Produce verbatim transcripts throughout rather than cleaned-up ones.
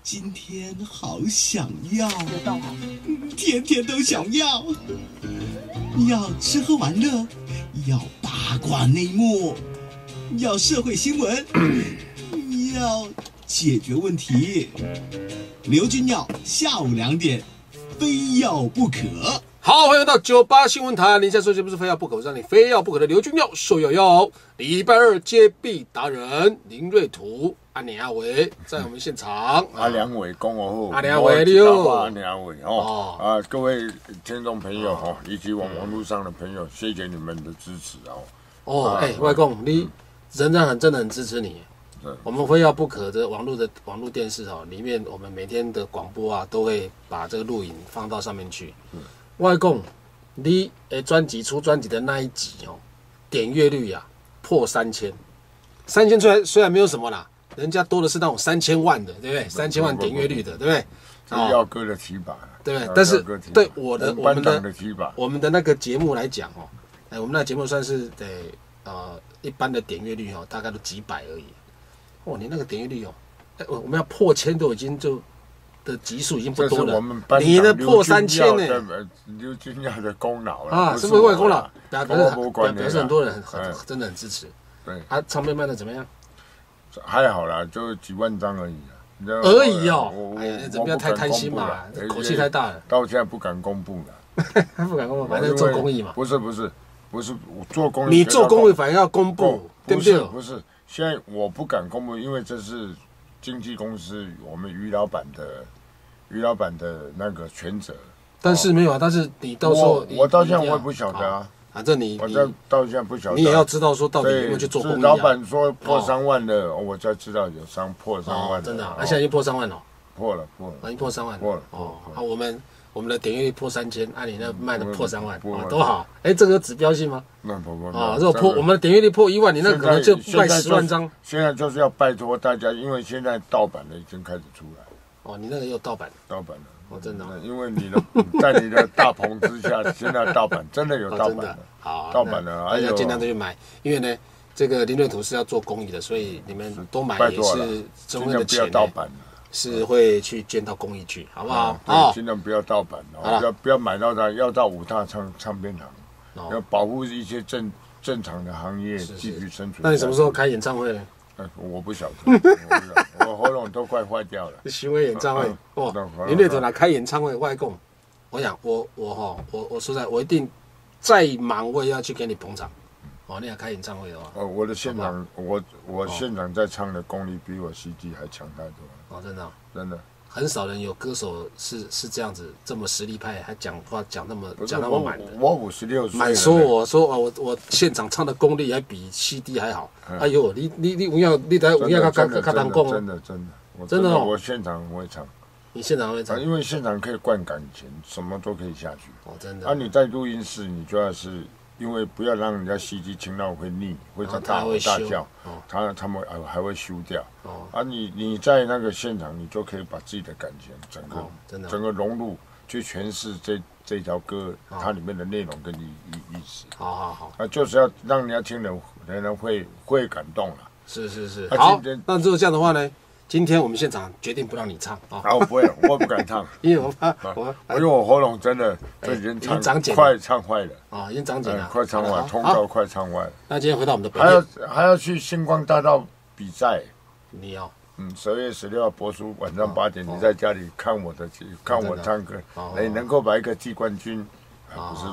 今天好想要， 有动哦， 天天都想要。要吃喝玩乐，要八卦内幕，要社会新闻，要解决问题。刘君耀下午两点，非要不可。 好，欢迎到九八新闻台，您现在收听不是非要不可，让你非要不可的刘君耀受邀邀，礼拜二接臂达人林瑞图、阿年阿伟在我们现场。 阿良伟恭我后， 阿良伟你好， 阿良伟哦啊，各位听众朋友哦，以及网网络上的朋友，谢谢你们的支持哦。 哦，哎，外公，你人家很真的很支持你。我们非要不可的网络的网络电视哦，里面我们每天的广播啊，都会把这个录影放到上面去。嗯外公，你诶专辑出专辑的那一集哦，点阅率啊破三千，三千虽然虽然没有什么啦，人家多的是那种三千万的，对不对？三千万点阅率的，对不对？ 这是耀哥的提拔， 对不对？但是对我的我们的提拔， 我们的那个节目来讲哦，哎，我们那个节目算是得呃一般的点阅率哦，大概都几百而已。哦，你那个点阅率哦，哎，我们要破千都已经就。的集数已经不多了，你的破三千呢？ 刘君耀的功劳啊，是不是我的功劳？表示表示很多人很很真的很支持。 对， 啊，唱片卖的怎么样？ 还好啦，就几万张而已。 而已哦，哎呀，你不要太贪心嘛，口气太大了。 到现在不敢公布了， 不敢公布，反正做公益嘛。 不是不是不是，我做公益， 你做公益反而要公布，对不对？ 不是，现在我不敢公布，因为这是经纪公司我们于老板的。于老板的那个全责， 但是没有啊，但是你到时候我到现在我也不晓得啊， 反正你我到到现在不晓得， 你也要知道说到底有没有去做公益啊。 老板说破三万的，我才知道有三破三万， 真的，啊，现在已经破三万了， 破了破了， 已经破三万， 破了哦。好，我们我们的点阅率破三千，按你那卖的破三万，多好！哎，这个有指标性吗？ 那不不啊，如果破我们的点阅率破一万，你那可能就卖十万张。 现在就是要拜托大家，因为现在盗版的已经开始出来。 哦，你那个又盗版， 盗版了。 哦，真的， 因为你的在你的大棚之下，现在盗版真的有盗版的， 好， 盗版的， 大家尽量都去买，因为呢，这个林瑞图是要做公益的，所以你们多买也是中间的钱是会去捐到公益去，好不好？ 啊，尽量不要盗版，不要不要买到它，要到五大唱唱片行，要保护一些正正常的行业继续生存。 那你什么时候开演唱会呢？ 我不晓得，我喉咙都快坏掉了。 巡回演唱会，哇！林瑞图来开演唱会，外供，我想我我哈我我说实在，我一定再忙我也要去给你捧场。哦，你要开演唱会的话， 哦，我的现场，我我现场在唱的功力比我 C D 还强太多。 哦，真的， 真的， 很少人有歌手是是这样子这么实力派，还讲话讲那么讲那么满的。 我五十六岁， 满说我说啊，我我现场唱的功力还比 C D 还好。哎呦，你你你不要你在不要他他他当讲真的真的真的哦， 我现场会唱。 你现场会唱？ 因为现场可以灌感情，什么都可以下去。 哦，真的。 啊，你在录音室，你就要是。因为不要让人家 C D 听到会腻，会在大吼大叫，他他们还会修掉。啊，你你在那个现场，你就可以把自己的感情整个整个融入，去诠释这这条歌它里面的内容跟意意意思。 好好好， 啊，就是要让人家听了，人家会会感动了。 是是是。好，那如果这样的话呢？今天我们现场决定不让你唱啊！ 我不会，我不敢唱， 因为我怕我， 因为我喉咙真的就已经唱快唱坏了啊，已经长茧了， 快唱坏，通告快唱坏了。 那今天回到我们的， 还要还要去星光大道比赛， 你要嗯，十二月十六号播出，晚上八点，你在家里看我的看我唱歌，哎，能够把一个季冠军，不是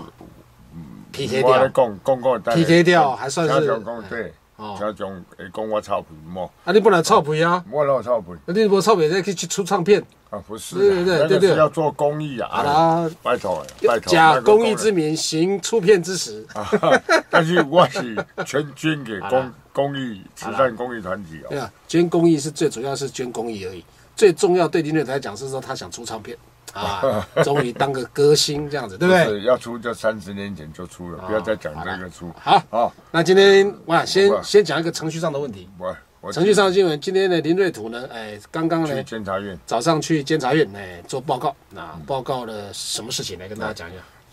P K 掉， 公公公 P K 掉，还算是对。家种会讲我臭皮么？ 啊，你不能臭皮啊！ 我老臭皮。 你不臭皮，再去出唱片啊？不是， 对对对对， 要做公益啊！ 啊， 拜托，拜托， 假公益之名，行出片之实。 但是我是全捐给公公益慈善公益团体哦。 对啊，捐公益是最主要是捐公益而已，最重要对林瑞图来讲是说他想出唱片。啊，终于当个歌星这样子，对不对？ 要出就三十年前就出了，不要再讲这个出。 好，好，那今天哇，先先讲一个程序上的问题。程序上的新闻，今天的林瑞图呢，哎，刚刚呢， 监察院早上去监察院，哎，做报告。那报告了什么事情？来跟大家讲一下。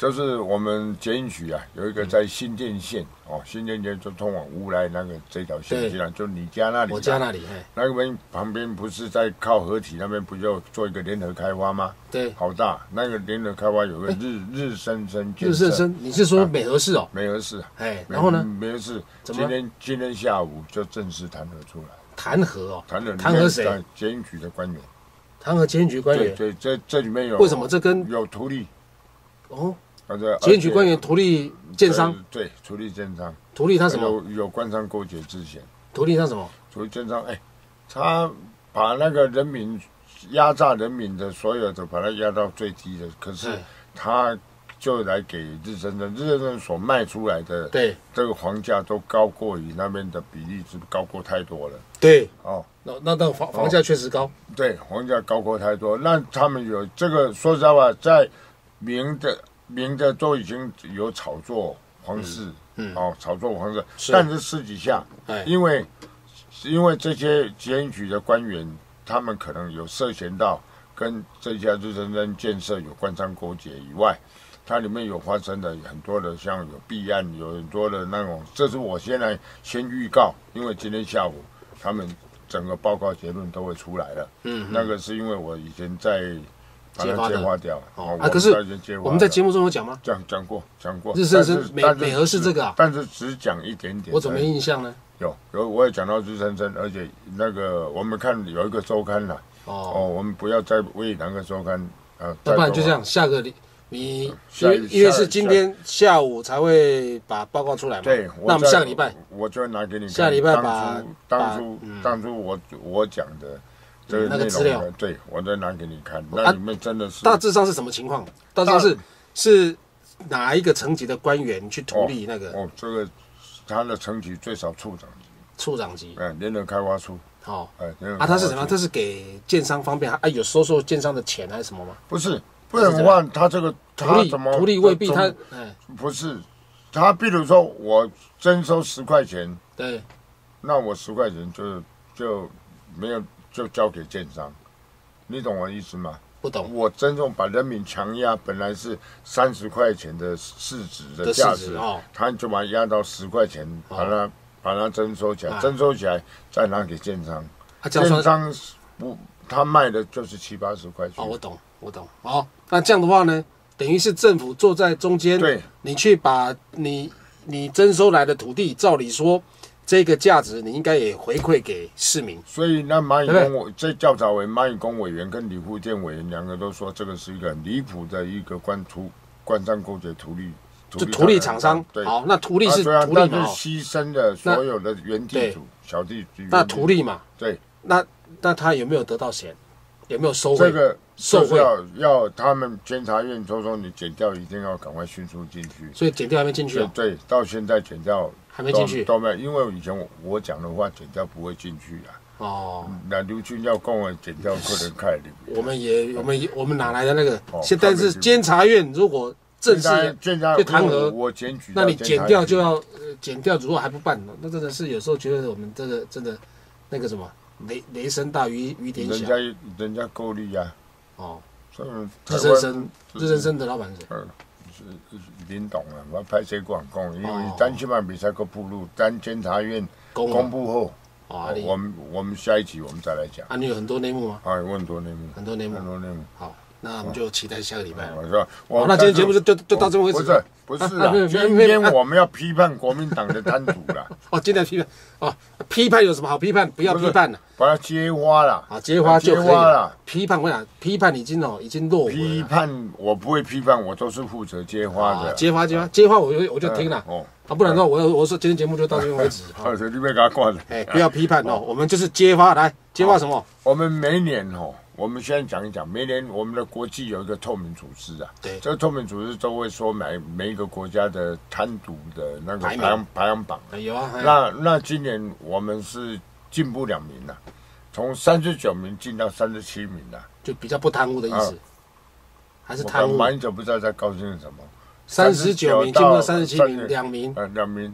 就是我们捷运局啊，有一个在新店线、嗯、哦，新店线就通往乌来那个这条线，际上就你家那里， 我家那里， 那边旁边不是在靠合体那边不就做一个联合开发吗？ 对， 好大，那个联合开发有个日日升升建设，日升升，你是说美和市哦？ 美和市， 哎，然后呢？ 美和市今天今天下午就正式弹劾出来。 弹劾哦， 弹劾弹劾谁？ 捷运局的官员， 弹劾捷运局官员。 对，这这里面有为什么这跟有图利？ 哦，捷运局官员图利建商， 对，图利建商， 图利他什么？ 有有官商勾结之嫌。 图利他什么？ 图利建商，哎，他把那个人民压榨人民的所有的，把它压到最低的，可是他就来给日升升，日升升所卖出来的， 对， 这个房价都高过于那边的比例是高过太多了。 对， 哦， 那那那房房价确实高， 对，房价高过太多。那他们有这个，说实在话，在明的明的都已经有炒作方式，嗯，哦，炒作方式，但是私底下，因为因为这些捷运局的官员，他们可能有涉嫌到跟这家日升升建设有官商勾结以外。它里面有发生的很多的，像有弊案，有很多的那种。这是我现在先预告，因为今天下午他们整个报告结论都会出来了。嗯，那个是因为我以前在把它揭发掉。 哦，啊，可是我们在节目中有讲吗？ 讲讲过，讲过。 日升升美美和是这个啊， 但是只讲一点点。 我怎么没印象呢？ 有有，我也讲到日升升，而且那个我们看有一个周刊啦。哦哦，我们不要再为哪个周刊啊？ 要不然就这样，下个礼。你因为因为是今天下午才会把报告出来嘛？ 对， 那我们下个礼拜我就拿给你看。 下礼拜把当初当初我我讲的这个那个资料， 对我再拿给你看，那里面真的是大致上是什么情况？大致上是是哪一个层级的官员去图利那个？ 哦，这个他的层级最少处长级。 处长级。 哎，联合开发处。 哦，哎，啊，他是什么？他是给建商方便啊？有收受建商的钱还是什么吗？ 不是。不能换他这个，他怎么图利未必他， 不是他，比如说我征收十块钱， 对， 那我十块钱就就没有就交给建商，你懂我意思吗？ 不懂。 我真正把人民强压，本来是三十块钱的市值的价值，哦、他就把它压到十块钱，把它、哦、把它征收起来，征收起来再拿给建商，啊、建商不他卖的就是七八十块钱。 哦，我懂。我懂，好，那这样的话呢，等于是政府坐在中间， 对， 你去把你你征收来的土地，照理说这个价值你应该也回馈给市民。 所以那蚂蚁工委这调查委蚂蚁工委员跟李富店委员两个都说，这个是一个很离谱的一个官图官商勾结图利， 就图利厂商。对，好，那图利是图利嘛？ 牺牲了所有的原地主、小地主。 那图利嘛？ 对， 那那他有没有得到钱？有没有收贿？ 这个受贿要要他们监察院说说你检调一定要赶快迅速进去， 所以检调还没进去啊？ 对，到现在检调还没进去， 都没有，因为以前我我讲的话，检调不会进去啊。哦，那刘军要跟我检调不能开里面。 我们也我们也我们哪来的那个？现在是监察院，如果正式去弹劾， 我检举， 那你检调就要呃检调，如果还不办，那真的是有时候觉得我们这个真的那个什么。雷雷声大雨雨点小， 人家人家够力啊！哦， 日升升日升升的老板是嗯是林董啊，我拍谁广讲，因为单新闻比赛个铺路，单监察院公布后，啊，我们我们下一集我们再来讲。 啊，你有很多内幕吗？ 啊，有很多内幕， 很多内幕， 很多内幕。 好，那我们就期待下个礼拜。 我说， 好，那今天节目就就就到这为止。 不是不是啊，今天我们要批判国民党的贪腐啦。 哦，今天批判哦，批判有什么好批判？不要批判了， 把它揭发了。 啊，揭发就可以了。批判我想，批判已经哦已经落伍了。 批判我不会批判，我都是负责揭发的。 揭发揭发揭发，我就我就听了。哦，啊，不然的话，我我说今天节目就到这边为止。 好，你别给他挂了。 哎，不要批判哦，我们就是揭发，来揭发什么？ 我们每年哦。我们现在讲一讲，每年我们的国际有一个透明组织啊， 对， 这个透明组织都会说每每一个国家的贪渎的那个排行排行榜， 有啊。 那那今年我们是进步两名了，从三十九名进到三十七名了， 就比较不贪污的意思，还是贪污？ 马英九不知道在高兴什么？ 三十九名进到三十七名，两名， 呃，两名，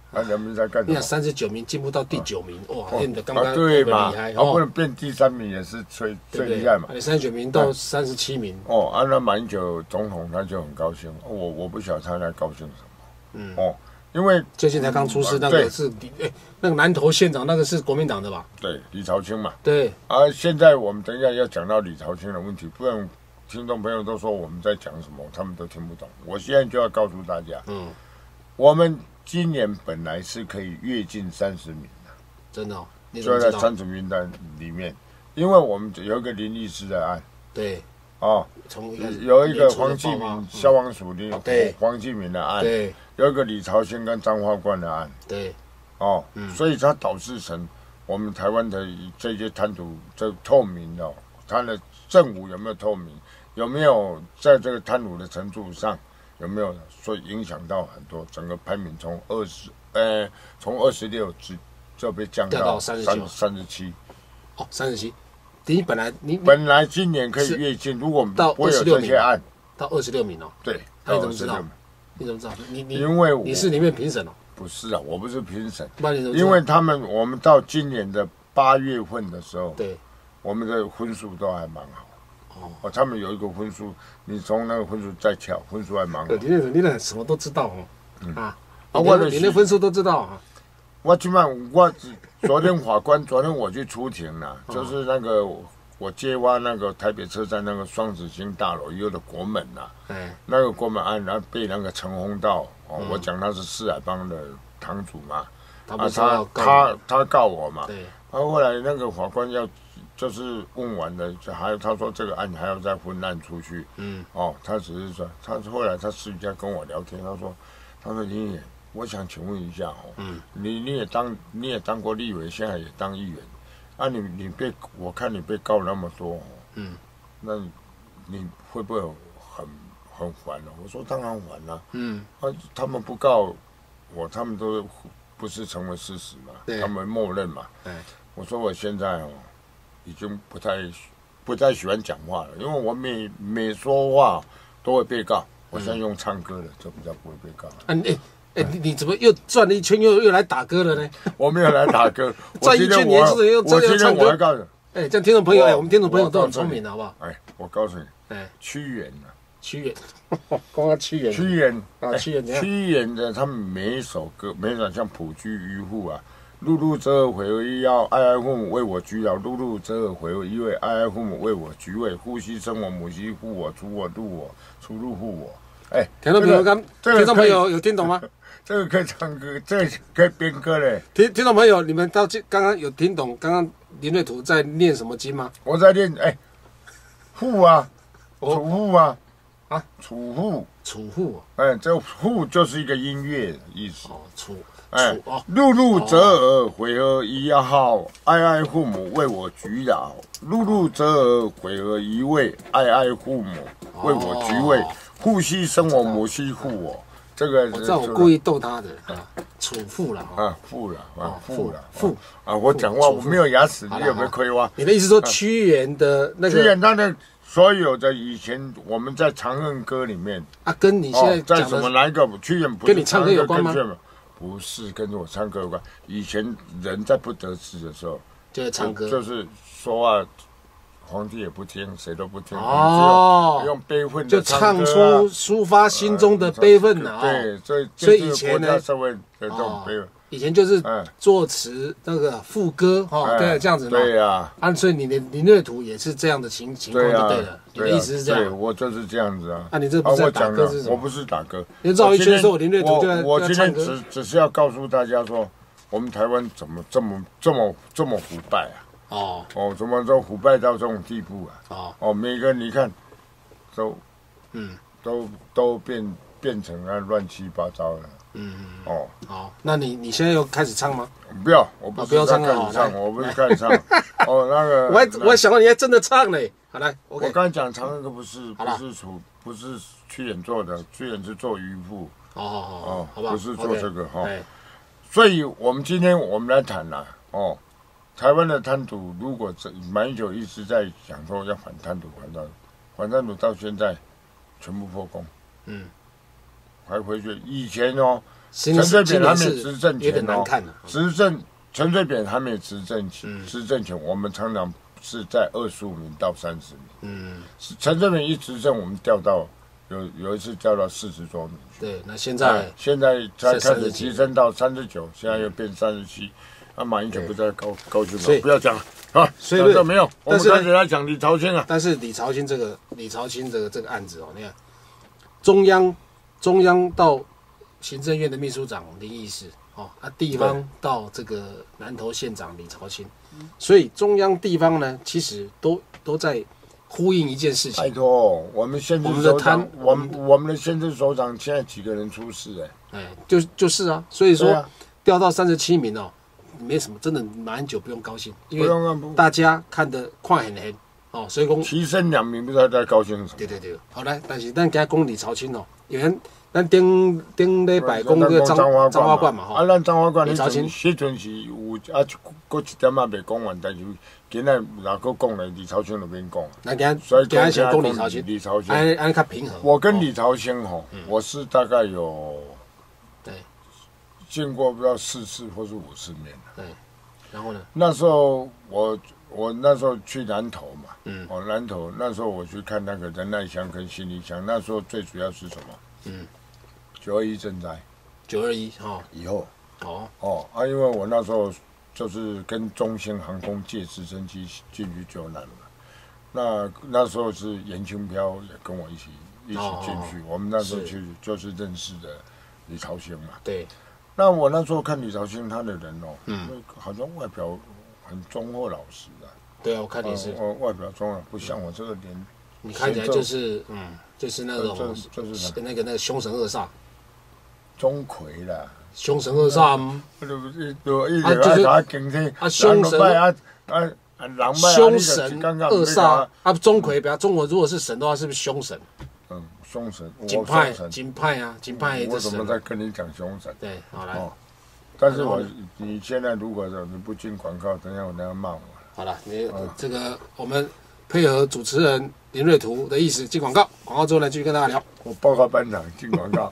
啊，人民在干什么？ 你看三十九名进步到第九名，哇，练的刚刚对嘛？ 厉害啊，不能变第三名也是最最厉害嘛。 你三十九名到三十七名， 哦，啊，那马英九总统他就很高兴，我我不晓得他在高兴什么。嗯，哦，因为最近才刚出事那个是哎，那个南投县长那个是国民党的吧？ 对，李朝清嘛。 对。 啊，现在我们等一下要讲到李朝清的问题，不然听众朋友都说我们在讲什么，他们都听不懂。我现在就要告诉大家，嗯，我们今年本来是可以跃进三十名的， 真的哦， 就在三十名单里面，因为我们有一个林律师的案， 对， 哦，有一个黄继明消防署的黄继明的案， 对， 有一个李朝清跟张化官的案， 对， 哦，嗯，所以它导致成我们台湾的这些贪渎这透明哦，它的政府有没有透明，有没有在这个贪污的程度上有没有所以影响到很多，整个排名从二十呃从二十六只就被降到三三十七， 哦，三十七。你本来你本来今年可以跃进，如果不会有这些案， 到二十六名哦。 对， 那你怎么知道？你怎么知道？你你因为你是里面评审哦。 不是啊，我不是评审， 因为他们我们到今年的八月份的时候， 对， 我们的分数都还蛮好。哦，他们有一个分数，你从那个分数再跳，分数还蛮好。 你那你那什么都知道哦，嗯、啊，啊，我你那分数都知道啊。 我起码我昨天法官，昨天我去出庭了，就是那个我接挖那个台北车站那个双子星大楼以后的国门呐，嗯，那个国门案，然后被那个陈宏道哦，嗯、我讲他是四海帮的堂主嘛， 啊， 他他他告我嘛，对，啊，后来那个法官要。就是问完了，还有他说这个案还要再分案出去，嗯，哦，他只是说，他后来他私底下跟我聊天，他说，他说林也，我想请问一下哦，嗯，你你也当你也当过立委，现在也当议员，啊你你被我看你被告那么多，嗯，那你会不会很很烦呢？我说当然烦了，嗯，啊他们不告我，他们都不是成为事实嘛，他们默认嘛，对，我说我现在哦。已经不太不太喜欢讲话了，因为我每每说话都会被告。我现在用唱歌的，就比较不会被告。 啊，哎哎，你你怎么又转了一圈，又又来打歌了呢？ 我没有来打歌， 转一圈年轻人又我今天我还告诉你， 哎，这样听众朋友，哎，我们听众朋友都很聪明，好不好？ 哎，我告诉你，哎，屈原啊， 屈原，光要屈原， 屈原啊，屈原， 屈原的他们每一首歌，每一首像《浦居渔户》啊。碌碌折回而一要，哀哀父母为我居老。碌碌折回而一位，哀哀父母为我居位。呼吸生我，母兮护我，出我入我，出入护我。哎， 听众朋友刚，听众朋友有听懂吗？ 这个可以唱歌，这个可以编歌嘞。 听听众朋友，你们到刚刚有听懂？刚刚林瑞图在念什么经吗？ 我在念，哎，户啊，楚户啊，啊，楚户， 楚户。 哎，这户就是一个音乐的意思。 哦，楚。 哎，碌碌折耳回而一号，哀哀父母为我居老。碌碌折耳回而一位，哀哀父母为我居位。父兮生我，母兮护我。这个我知道，我故意逗他的啊，楚父了啊，父了啊，父了父啊，我讲话我没有牙齿，你有没有亏挖？ 你的意思说屈原的那个？ 屈原他的所有的以前我们在《长恨歌》里面啊，跟你现在在什么哪一个屈原不跟你唱歌有关吗？ 不是跟我唱歌有关，以前人在不得志的时候， 就是唱歌， 就是说话，皇帝也不听，谁都不听，哦，用悲愤就唱出抒发心中的悲愤呐。 对，所以所以以前呢， 社会的这种悲愤， 以前就是作词那个副歌哈，对，这样子嘛。 对呀， 啊，所以你的林瑞图也是这样的情情况就对了。你的意思是这样？ 对，我就是这样子啊。 啊，你这不是打歌是什么？ 我不是打歌。 你绕一圈的时候，林瑞图就在我今天只只是要告诉大家说，我们台湾怎么这么这么这么腐败啊？哦哦，怎么都腐败到这种地步啊？哦哦，每个你看，都嗯都都变变成了乱七八糟的。嗯哦，好，那你你现在又开始唱吗？ 不要，我不是开始唱，我不是开始唱。哦，那个， 我还我还想到你还真的唱嘞。好来， 我刚才讲唱那个不是不是楚不是屈原做的，屈原是做渔夫。 哦哦哦， 不是做这个哈。所以我们今天我们来谈啦，哦，台湾的贪渎，如果马英九一直在讲说要反贪渎，反贪渎，反贪渎到现在全部破功。嗯。还回去以前哦， 陈水扁还没执政前哦， 执政陈水扁还没执政前，执政前我们常常是在二十五名到三十名。嗯，陈水扁一执政，我们掉到有有一次掉到四十多名。 对，那现在现在才开始提升到三十九，现在又变三十七。那马英九不在高高兴吗？不要讲了啊，所以没有，我们开始来讲李朝卿啊。 但是李朝卿这个李朝卿这个这个案子哦，你看中央中央到行政院的秘书长林义士哦，啊地方到这个南投县长李朝卿，所以中央地方呢，其实都都在呼应一件事情。 拜托，我们县市首长，我们我们的县市首长现在几个人出事哎？哎，就就是啊，所以说掉到三十七名哦。没什么，真的马英九不用高兴，因为大家看得看很很哦，所以讲提升两名不知道在高兴什么。 对对对，好来，但是咱今讲李朝卿哦，因为咱顶顶礼拜讲个彰彰化馆嘛吼， 啊，咱彰化馆李朝卿迄阵是有啊，搁一点仔未讲完，但是今日若搁讲咧，李朝卿就免讲。 那今所以今日先讲李朝卿， 李朝卿， 安安较平衡。 我跟李朝卿吼，我是大概有对。见过不知道四次或是五次面了。 对，然后呢？ 那时候我我那时候去南投嘛，嗯，哦南投那时候我去看那个仁爱乡跟新义乡，那时候最主要是什么？嗯，九二一震灾。 九二一哦， 以后哦哦啊，因为我那时候就是跟中兴航空借直升机进去救难嘛，那那时候是严清标也跟我一起一起进去，我们那时候去就是认识的李朝卿嘛， 对。 那我那时候看李朝卿他的人哦，嗯，好像外表很忠厚老实的。 对啊，我看你是， 呃，外表忠厚，不像我这个脸。 你看起来就是，嗯，就是那种，就是那个那个凶神恶煞。 钟馗啦。 凶神恶煞吗？ 啊，就是啊，警惕啊，凶神啊啊啊， 凶神恶煞啊，钟馗，比方中国如果是神的话，是不是凶神？ 嗯。凶神， 金派，金派啊，金派。 我怎么在跟你讲凶神？ 对，好来。哦， 但是我你现在如果说你不进广告，等一下我等下骂我。 好了，你这个我们配合主持人林瑞图的意思进广告，广告之后呢继续跟大家聊。 我报告班长进广告。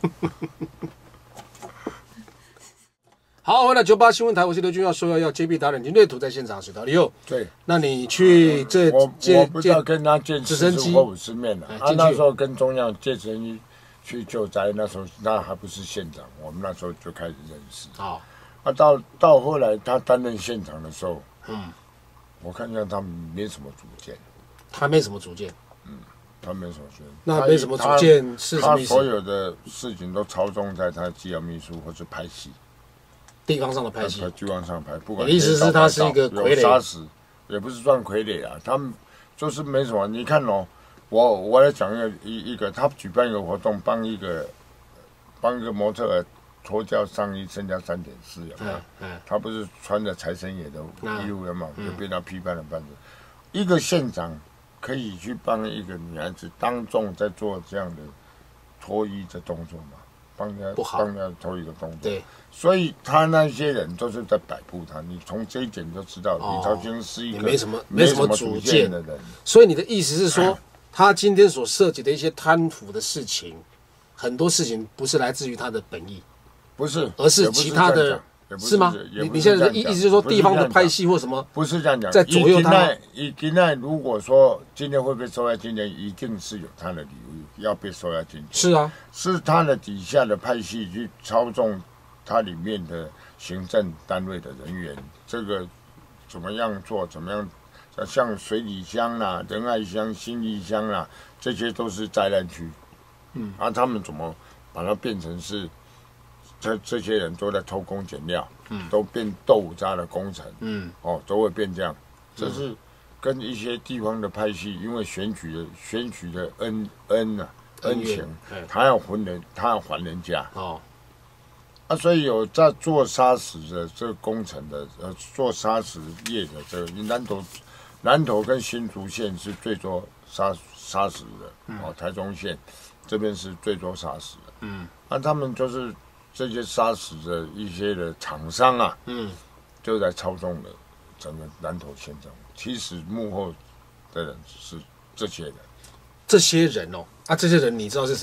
好，回来九八新闻台，我是刘君耀，说要要接臂达人林瑞图在现场，史道利奥。 对， 那你去这借我不知道跟他借直升机或五十面了。他那时候跟中央借直升机去救灾，那时候那还不是县长，我们那时候就开始认识。好，啊到到后来他担任县长的时候，嗯，我看见他没什么主见。 他没什么主见。 嗯，他没什么主见。 那没什么主见是什么意思？ 他所有的事情都操纵在他的机要秘书或者拍戏。 地方上的派系， 地方上派，不管意思是他是一个傀儡， 杀死也不是算傀儡啊，他们就是没什么。你看哦，我我来讲一个一一个，他举办一个活动，帮一个帮一个模特儿脱掉上衣，增加三点四，有没有？他不是穿着财神爷的衣服嘛，就被他批判了半子。一个县长可以去帮一个女孩子当众在做这样的脱衣的动作吗？帮人家帮人家脱衣的动作，对。所以他那些人都是在摆布他，你从这一点就知道，李朝卿是一个没什么没什么主见的人。 所以你的意思是说，他今天所涉及的一些贪腐的事情，很多事情不是来自于他的本意， 不是， 而是其他的，是吗？你你现在的意意思就是说，地方的派系或什么， 不是这样讲， 在左右他。 以今天如果说今天会被收押进去，一定是有他的理由要被收押进去。 是啊， 是他的底下的派系去操纵。它里面的行政单位的人员，这个怎么样做？怎么样？像水里乡啦、仁爱乡、新义乡啦，这些都是灾难区。嗯，啊，他们怎么把它变成是？这这些人都在偷工减料，嗯，都变豆腐渣的工程，嗯，哦，都会变这样。这是跟一些地方的派系，因为选举的选举的恩恩啊恩情，他要还人，他要还人家。哦。啊，所以有在做砂石的这个工程的，呃，做砂石业的这个南投，南投跟新竹县是最多砂砂石的，嗯、哦，台中县这边是最多砂石的，嗯，那、啊、他们就是这些砂石的一些的厂商啊，嗯，就在操纵了整个南投县政府。其实幕后的人是这些人， 这些人哦，啊，这些人你知道是谁吗？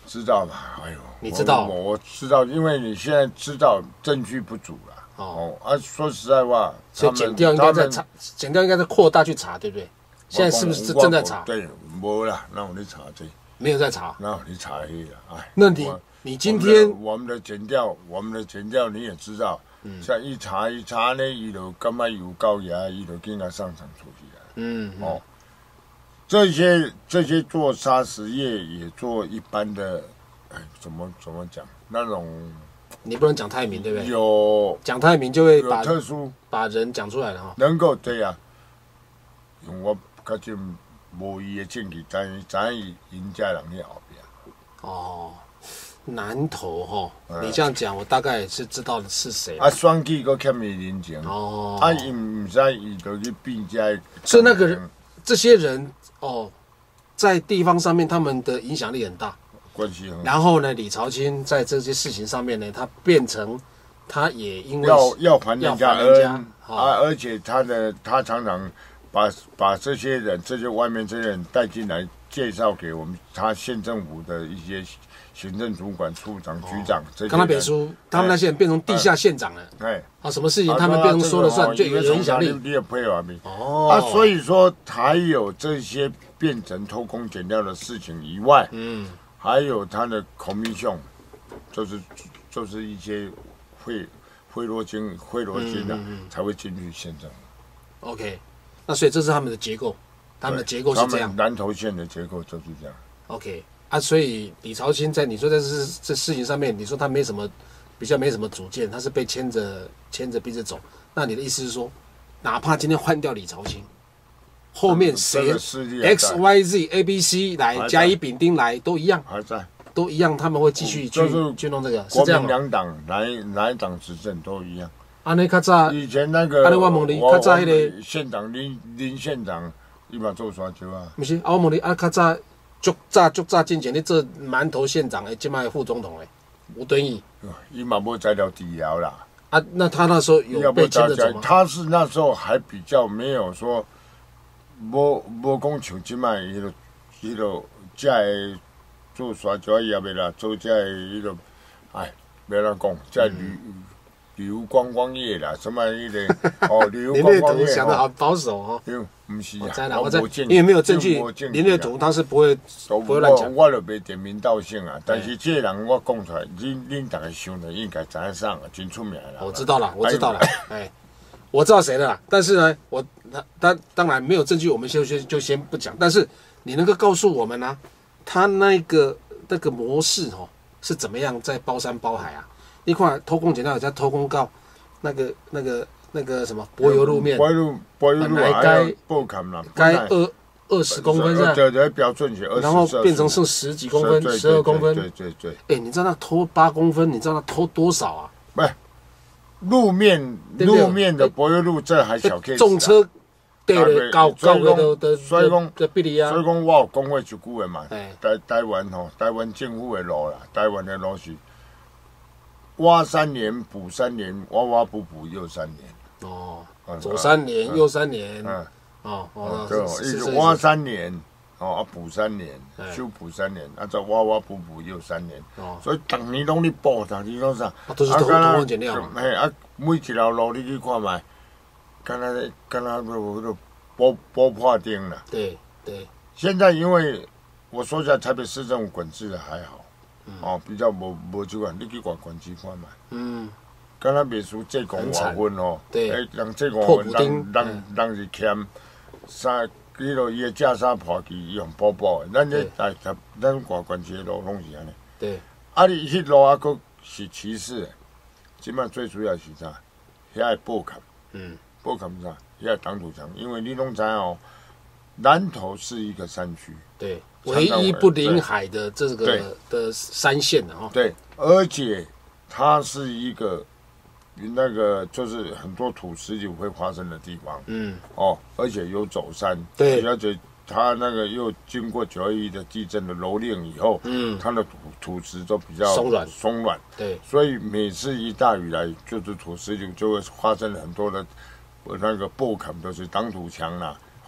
知道嘛？哎呦， 你知道我？我知道，因为你现在知道证据不足了。哦啊，说实在话， 所以检调应该在查，检调应该在扩大去查，对不对？现在是不是正在查？ 对，没啦，那我在查这。 没有在查。 那你查而已了，哎。 那你你今天我们的检调，我们的检调你也知道，像一查一查呢，伊就干嘛有高压，伊就跟他上场出去了。嗯哦，这些这些做砂石业也做一般的，哎，怎么怎么讲那种。 你不能讲太明，对不对？ 有讲太明就会把特殊把人讲出来了哈。 能够对呀、啊，因为我较近无伊的证据，知知伊因家人去后边。 哦，南投哈、哦，你这样讲，我大概也是知道是谁。 啊，选举佫欠伊人情。 哦。 啊，伊唔使伊就去变家。 所以那个人，这些人哦，在地方上面他们的影响力很大。 关系很好。 然后呢，李朝卿在这些事情上面呢，他变成，他也因为要要还人家恩哦、 啊，而且他的他常常把把这些人，这些外面这些人带进来，介绍给我们他县政府的一些行政主管、处长、局长。哦、这些。 跟他别说，他们那些人变成地下县长了。 哎。 啊，什么事情他们变成说了算，就有影响力。 你也配合没？ 哦。 啊，所以说还有这些变成偷工减料的事情以外，嗯。还有他的 commission， 就是就是一些贿贿赂金贿赂金的、啊嗯嗯、才会进去县政府。 OK， 那所以这是他们的结构，他们的结构是这样。 他们南投县的结构就是这样。 OK， 啊，所以李朝卿在你说在这这事情上面，你说他没什么比较没什么主见，他是被牵着牵着鼻子走。那你的意思是说，哪怕今天换掉李朝卿？后面谁 X Y Z A B C 来甲乙丙丁来都一样， 还在都一样，他们会继续去、就是、去弄这个， 是这样吗？国民两党哪哪一党执政都一样。 安尼较早， 以前那个， 安尼我问你，较早迄个县长林林县长，伊嘛做沙蕉啊。 不是，啊我问你，啊较早足早足早之前你做南投县长诶，即卖副总统诶，吴敦义， 伊嘛无材料治疗啦。 啊，那他那时候有被牵着走吗？ 他是那时候还比较没有说。无无讲像即摆迄落迄落遮个做沙蕉业的啦，做遮个迄落，哎，要怎讲？遮旅旅游观光业啦，什么迄个哦，旅游观光业。 想得好保守哦。 因为不是啊， 我知道，我知道，因为没有证据，林略图他是不会不会乱讲。 我就袂点名道姓啊，但是这个人我讲出来，恁恁大家想的应该知影啥啊，真出名啦。 我知道了，我知道了，哎。我知道谁的啦，但是呢，我他当当然没有证据，我们先先就先不讲。但是你能够告诉我们呢、啊，他那个那个模式哦是怎么样在包山包海啊？你看偷工减料，在偷工告那个那个那个什么柏油路面， 柏油柏油路该不砍了， 该二二十公分是吧？ 对对，标准是二十， 然后变成剩十几公分，十二公分。 对对对。 哎，你知道他偷八公分？你知道他偷多少啊？ 不。路面路面的柏油路这还小 case， 重车对了，高高的的所以讲的比例啊。 所以讲我有讲过一句话嘛，台台湾吼，台湾政府的路啦，台湾的路是挖三年补三年，挖挖补补又三年。 哦，左三年右三年。嗯。哦哦， 对，一直挖三年。哦，啊补三年，修补三年，啊再挖挖补补又三年，哦、所以逐年拢咧补，逐年拢啥？ 啊，都是偷工减料嘛。 嘿，啊，每一条路你去看卖，敢若敢若那个补补破钉啦。 对对。 现在因为我说起来，台北市政府管制的还好，嗯、哦，比较无无这款，你去管管区看卖。嗯。敢若袂输这讲外分哦， 对， 诶，人这外分，人人人是欠三。迄落伊个架沙破去，伊用补补的。咱这大台，咱外关区路拢是安尼。 对。 啊，你迄路啊，佫是歧视的。即摆最主要是啥？遐个补坎。嗯。补坎啥？遐个挡土墙，因为你拢知哦，南投是一个山区。 对。唯一不临海的这个的山线的哈。 对，而且它是一个。那个就是很多土石流会发生的地方，嗯，哦，而且有走山， 对， 而且它那个又经过九二一的地震的蹂躏以后，嗯，它的土土石都比较松软， 松软， 对， 所以每次一大雨来，就是土石流就会发生很多的那个破坎，就是挡土墙啦，哦，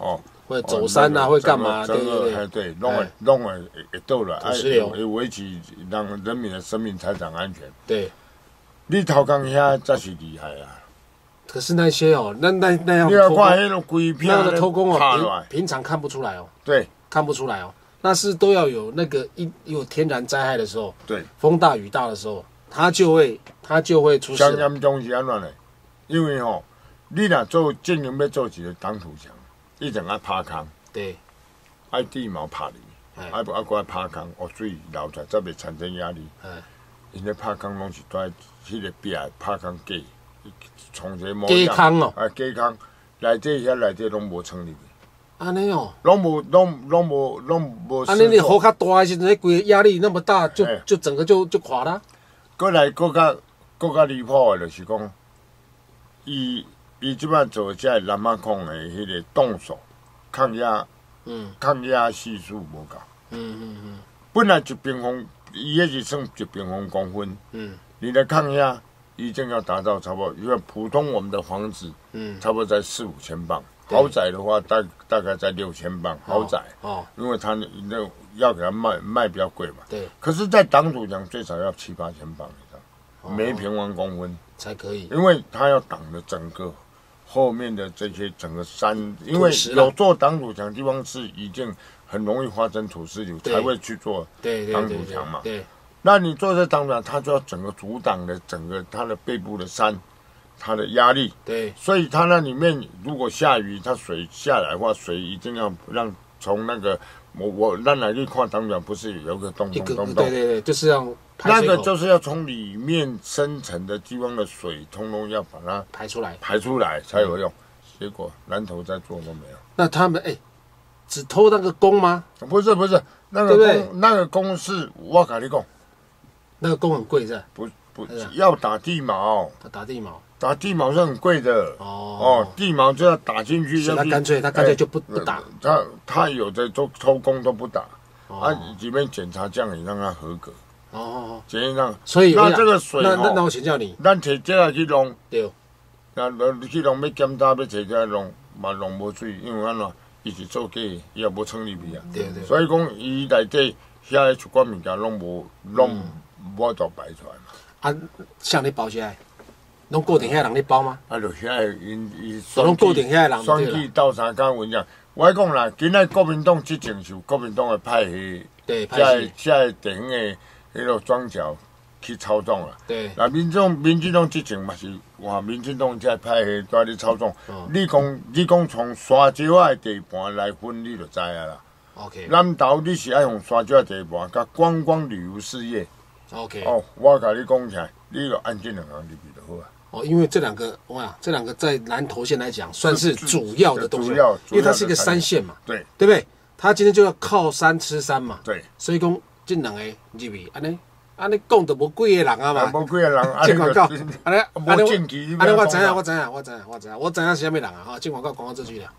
会走山啊，会干嘛？对对对，对，弄会弄会会倒了， 土石流会维持让人民的生命财产安全。 对， 你头讲遐才是厉害啊！ 可是那些哦，那那那样你要看那种鬼片， 那样的偷工哦，平平常看不出来哦。 对， 看不出来哦，那是都要有那个一有天然灾害的时候， 对， 风大雨大的时候，它就会它就会出事。 上严重是安怎呢？因为吼、哦，你若做进行要做一个挡土墙，一定要趴坑， 对， 爱地毛拍你，爱不爱过来趴坑，哦水流出来才袂产生压力。因咧拍坑拢是在迄个壁拍坑架，从这模架坑哦， 啊架坑，内底遐内底拢无撑入去。 安尼哦， 拢无拢拢无拢无。 安尼你雨较大的时阵，迄规个压力那么大，就就整个就就垮啦。 过来，搁较搁较离谱的，就是讲，伊伊即摆做这南马控的迄个动手抗压，嗯，抗压系数无够。嗯嗯嗯。本来一平方，伊迄是算一平方公分。嗯。你的抗压一定要达到差不多，因为普通我们的房子，嗯，差不多在四五千磅。豪宅的话，大大概在六千磅。豪宅哦，因为它那要给它卖卖比较贵嘛。 对。 可是，在挡土墙最少要七八千磅以上，哦、每平方公分才可以。 因为它要挡的整个后面的这些整个山，因为有做挡土墙的地方是已经很容易发生土石流，才会去做挡土墙嘛。 对。 那你做这挡土墙，它就要整个阻挡的整个它的背部的山。它的压力， 对， 所以它那里面如果下雨，它水下来的话，水一定要让从那个我我让来去看当然不是有个洞洞洞洞， 对对对，就是要那个就是要从里面深层的地方的水，通通要把它排出来， 排出来才有用。结果南投在做都没有。 那他们哎，只偷那个工吗？ 不是不是，那个工那个工是我跟你讲， 那个工很贵是吧？ 不不要打地毛， 打地毛。打地毛是很贵的哦，哦，地毛就要打进去， 他干脆他干脆就不不打， 他他有的都偷工都不打，啊，里面检查这样也让他合格，哦，检验上， 所以那这个水， 那那那我请教你， 咱摕这来去弄， 对， 那你去弄要检查要摕这来弄，嘛弄无水，因为安怎，伊是做假，伊也无撑入去啊， 对对， 所以讲伊内底遐一寡物件拢无拢无法度排出来嘛， 啊，像你包起来。拢固定遐人咧包吗？ 啊，就遐因伊拢固定遐人。 选举到三工文章，我讲啦，今仔国民党执政是国民党的派系， 对， 在在电影的迄个庄脚去操纵啦。 对。 那民众民进党执政嘛是，哇，民进党在派系在咧操纵。哦。你讲你讲从沙石仔的地盘来分，你就知啊啦。 OK。 南投你是爱用沙石仔地盘，甲观光旅游事业。 OK。 哦，我甲你讲起来，你就按这两项入去就好啊。 哦，因为这两个哇，这两个在南投县来讲算是主要的东西，因为它是一个山县嘛， 对对不对？它今天就要靠山吃山嘛， 对， 所以讲这两个入去，安尼安尼讲就无几个人啊嘛， 无几个人， 进广告，安尼无正气， 安尼我知影，我知影，我知影，我知影，我知影是啥物人啊？哈，进广告，广告这句了。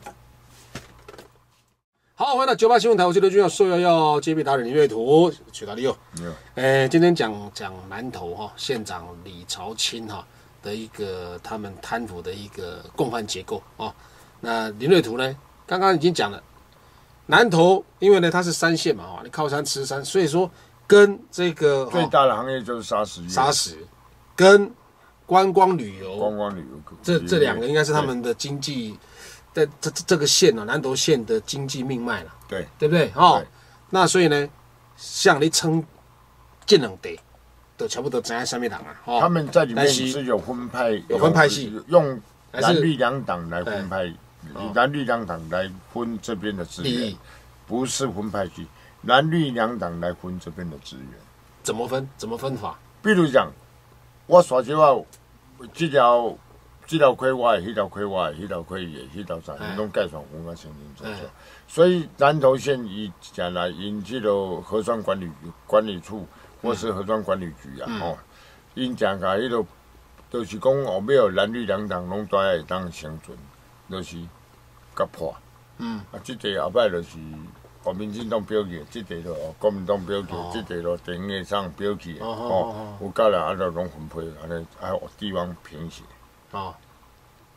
好，欢迎到九八新闻台，我是刘军，要受邀要揭秘达人林瑞图，取到利用。哎，今天讲讲南投哈县长李朝清哈。的一个他们贪腐的一个共犯结构啊、哦，那林瑞图呢，刚刚已经讲了，南投因为呢它是山县嘛，哈，你靠山吃山，所以说跟这个最大的行业就是砂石业， 砂石跟观光旅游， 观光旅游这这两个应该是他们的经济，在这这个县啊，南投县的经济命脉了， 对对不对？哦，那所以呢，像你称这两地。都差不多知影什么人啊？哦， 他们在里面是有分派， 有分派系， 用蓝绿两党来分派，蓝绿两党来分这边的资源，不是分派系，蓝绿两党来分这边的资源。 怎么分？怎么分法？ 比如讲，我沙石仔这条这条溪我的，迄条溪我的，迄条溪伊的，迄条啥，伊拢介绍分啊清清楚楚。所以南投县伊将来因这个核酸管理管理处。或是核酸管理局啊，吼、嗯，因讲甲迄个，就是讲后尾有蓝绿两党拢在会当生存，就是甲破。嗯，啊，即个后摆就是国民党党标记，即个咯国民党标记，即、哦、个咯电影上标记，哦，哦哦有够了啊，就拢分配，安尼啊地方平息。哦，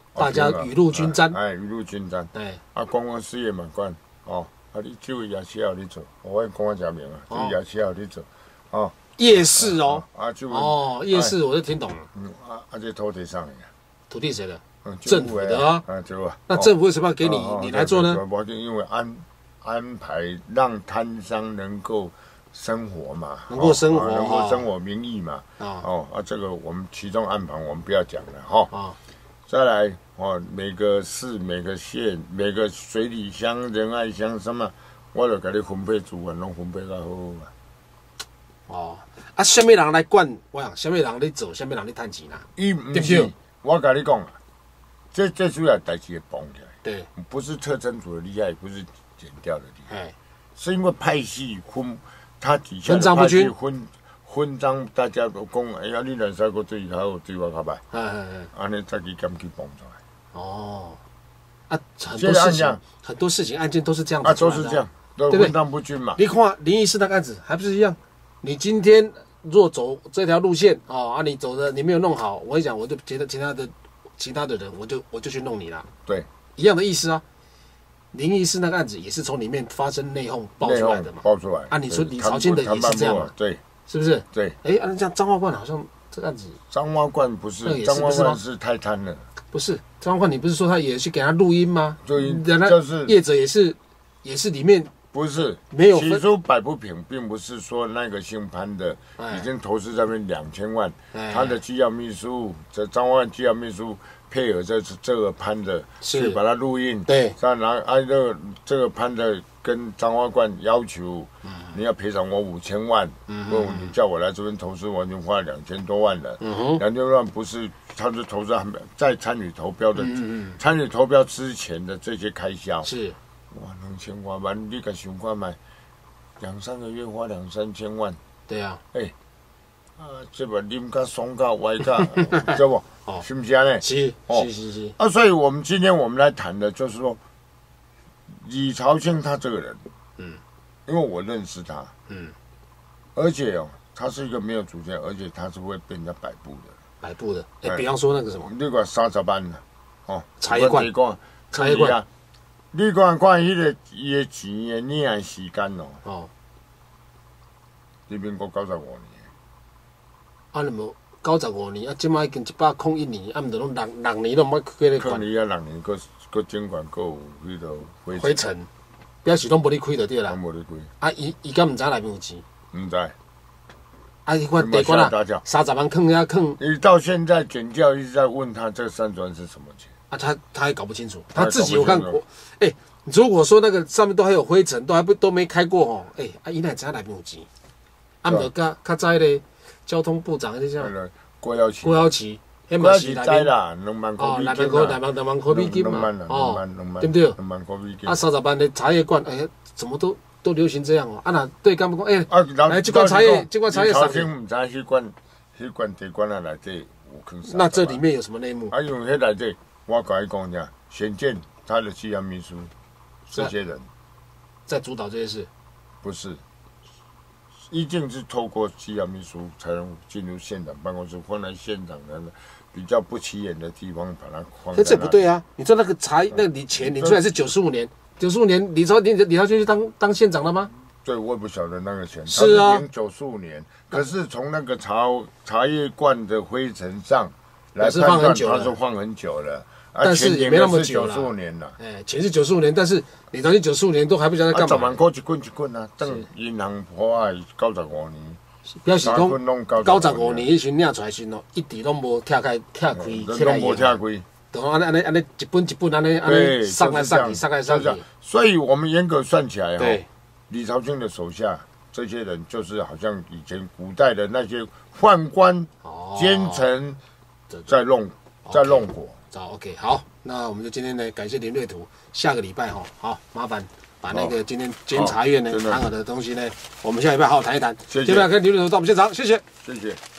大家雨露均沾。 哎，雨露均沾。 哎， 啊，观光事业嘛，管哦，啊，你这位夜市要你做，我讲我讲明啊，这夜市要你做，哦。 夜市哦。 啊，就哦，夜市我就听懂了。 嗯，啊啊，这土地上的。 土地谁的？政府的啊。 啊，对吧？ 那政府为什么要给你你来做呢？ 我就因为安安排让摊商能够。生活嘛， 能够生活， 能够生活名义嘛，哦啊，这个我们其中暗盘我们不要讲了哈。啊，再来哦，每个市、每个县、每个水里乡、仁爱乡什么，我就给你分配资源，拢分配较好嘛。 哦，啊，什么人来管？我想，什么人在做，什么人在赚钱啦？ 伊唔是，我跟你讲啊，这最主要代志会绑起来。 对， 不是特侦组的厉害，不是剪掉的厉害，是因为派系分。他底下的派系分分赃，大家都讲，哎呀，你两三个对他有对我较歹，哎哎哎，安尼再去检举绑出来。 哦，啊，很多事情，很多事情案件都是这样子， 啊，都是这样，都分赃不均嘛。 你看林医师那个案子还不是一样？你今天若走这条路线，哦啊，你走的你没有弄好，我跟你讲，我就觉得其他的其他的人，我就我就去弄你啦。 对， 一样的意思啊。林医师那个案子也是从里面发生内讧爆出来的嘛？ 爆出来。 啊，你说李朝清的也是这样嘛？ 对， 是不是？ 对。 哎，按这样彰化冠好像这个案子。 彰化冠不是，彰化冠是太贪了。 不是，彰化冠你不是说他也去给他录音吗？ 录音，就是业者也是，也是里面不是没有起初摆不平，并不是说那个姓潘的已经投资这边两千万，他的机要秘书，这彰化机要秘书。配合这这个潘的去把它录音， 对， 再拿按这个这个潘的跟张花冠要求，嗯、你要赔偿我五千万，嗯，问你叫我来这边投资，我已经花了两千多万了，嗯两千多万不是他是投资在参与投标的，嗯参与投标之前的这些开销是， 哇，两千多万，你敢想看卖，两三个月花两三千万， 对啊， 哎、欸。啊，这把啉甲爽甲歪甲，知不？哦，是不是呢？ 是，哦，是是是。 啊，所以我们今天我们来谈的就是说，李朝清他这个人，嗯，因为我认识他，嗯，而且哦，他是一个没有主见，而且他是会被人家摆布的， 摆布的。哎，比方说那个什么， 你讲三十万的，哦， 茶叶罐， 茶叶罐，你看看迄个伊的钱的领时间哦，哦，你民国九十五年。 啊，你无九十五年，啊，即摆已经一百空一年，啊，毋着拢六六年拢冇开咧管。可能啊，六年，佮佮监管佮有迄落灰灰尘，表示拢无咧开就对啦。 拢无咧开。 啊，伊伊敢毋知内面有钱？ 毋知。 啊，伊看地管啊，三十万坑遐坑。 你到现在检教一直在问他这三十万是什么钱？ 啊，他他还搞不清楚，他自己我看我，哎、欸，如果说那个上面都还有灰尘，都还不都没开过哦，哎、欸，啊，伊哪知内面有钱？啊，无较较早咧。交通部长那叫郭耀奇， 郭耀奇， 郭耀奇知啦，两万块美金啦，两万两万块美金嘛，哦，对不对？ 两万块美金。 啊，三十万的茶叶罐，哎呀，怎么都都流行这样哦？啊，那对干部讲，哎，来这罐茶叶，这罐茶叶上。 朝廷唔知迄罐，迄罐茶罐啊内底有坑。 那这里面有什么内幕？ 啊，因为迄内底，我甲你讲下，显见他的机要秘书，这些人在主导这些事， 不是。一定是透过机要秘书才能进入县长办公室，放在县长的比较不起眼的地方把它放。 可这不对啊！你说那个茶，那你钱领出来是九十五年，九十五年李朝李李朝清去当当县长了吗？ 对，我也不晓得那个钱。 是啊， 九十五年，可是从那个茶茶叶罐的灰尘上来判断，它是放很久了。 但是也没那么久了， 九十五年了。 哎，钱是九十五年，但是李朝清九十五年都还不晓得干嘛。 十万块一棍一棍啊，等银行破坏九十五年。 表示讲九十五年迄时领出来时哦，一直拢无拆开、拆开、 起来用。 都安尼安尼安尼一本一本安尼安尼上来上去，上来上去。 所以我们严格算起来哈，李朝清的手下这些人就是好像以前古代的那些宦官、奸臣，在弄在弄国。 好 ，OK， 好，那我们就今天呢，感谢林瑞图，下个礼拜哈，好，麻烦把那个今天监察院呢谈好的东西呢，我们下礼拜好好谈一谈。 谢谢。 接下来跟林瑞图到我们现场，谢谢， 谢谢。